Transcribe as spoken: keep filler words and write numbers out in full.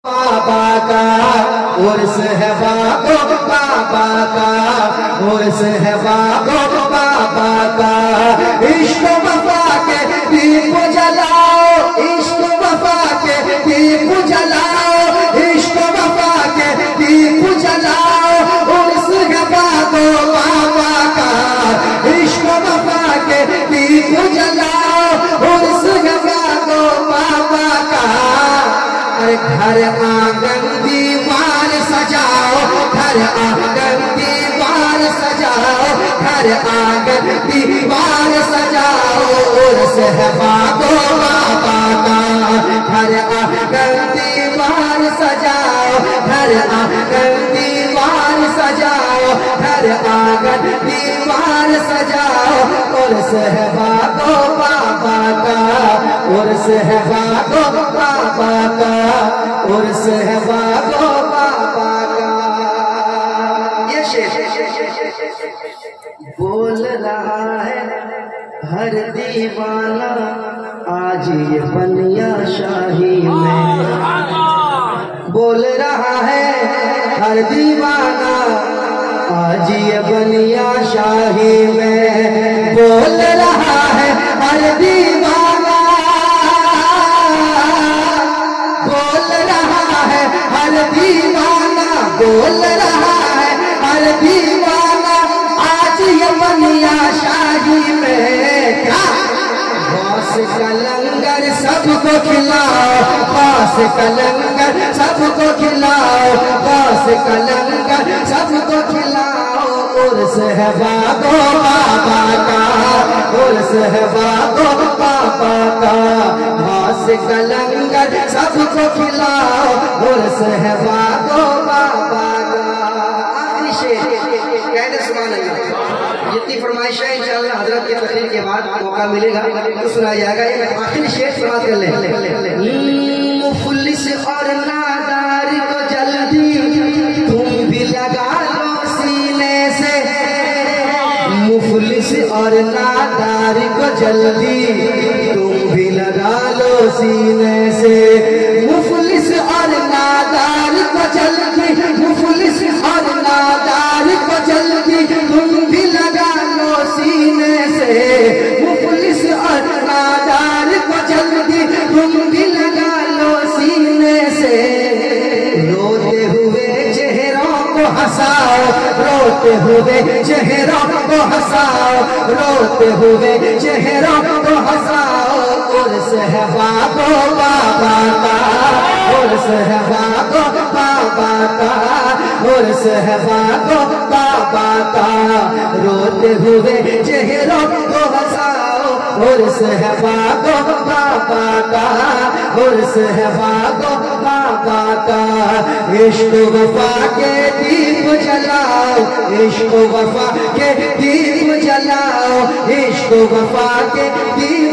बाबा का उर्स है बाबो बाबा का उर्स है बाबो बाबा का। इश्क वफा के दीप जलाओ, इश्क वफा के दीप जलाओ, इश्क वफा के दीप जलाओ। उर्स है बाबो बाबा का, इश्क वफा के दीप जलाओ। उर्स है बाबो बाबा का। घर आंगन दीवार सजाओ, घर आंगन दीवार सजाओ, घर आंगन दीवार सजाओ। उर्स है बाबो बाबा का, घर आंगन दीवार सजाओ, घर आंगन दीवार सजाओ, घर आंगन दीवार सजाओ। उर्स है बाबो बाबा का, उर्स है बाबो बाबा का, उर्स है बाबो बाबा का। ये शेर बोल रहा है हर दीवाना आज ये बनिया शाही में। बोल रहा है हर दीवाना आज ये बनिया शाही में। बोल रहा है हर दीवाना, बोल रहा है हर दीवाना, बोल रहा है हर दीवाना आज ये बनिया शाही में। क्या बास का लंगर सबको खिलाओ, बास का लंगर सबको खिलाओ, बास का लंगर सबको खिलाओ। उर्स है बाबो बाबा का, उर्स है बाबो बाबा का। बास का लंगर सबको खिलाओ, उर्स है बाबो बाबा का। आखिरी शेर कहने सुभान अल्लाह। जितनी फरमाइश है इंशाअल्लाह हजरत के तकरीर के बाद मौका मिलेगा तो सुनाया जाएगा। ये आखिरी शेर समाप्त कर ले। मुफलिस और नादार को जल्दी तुम भी लगा लो सीने से, मुफलिस और नादार को जल्दी तुम भी लगा लो सीने से। मुफलिस और नादार को जल्दी, मुफलिस और नादार को जल्दी तुम भी लगा लो सीने से। मुफलिस और नादार को जल्दी तुम भी लगा लो सीने से। रोते हुए चेहरों को हंसाओ, रोते हुए चेहरों को हंसाओ, रोते हुए चेहरों को हंसाओ। उर्स है बाबो बाबा का, उर्स है बाबो बाबा का, उर्स है बाबो बाबा का। रोते हुए चेहरों को हंसाओ, उर्स है बाबो बाबा का, उर्स है बाबो बाबा का। इश्क वफा के दीप जलाओ, इश्क वफा के दीप जलाओ, इश्क वफा के दीप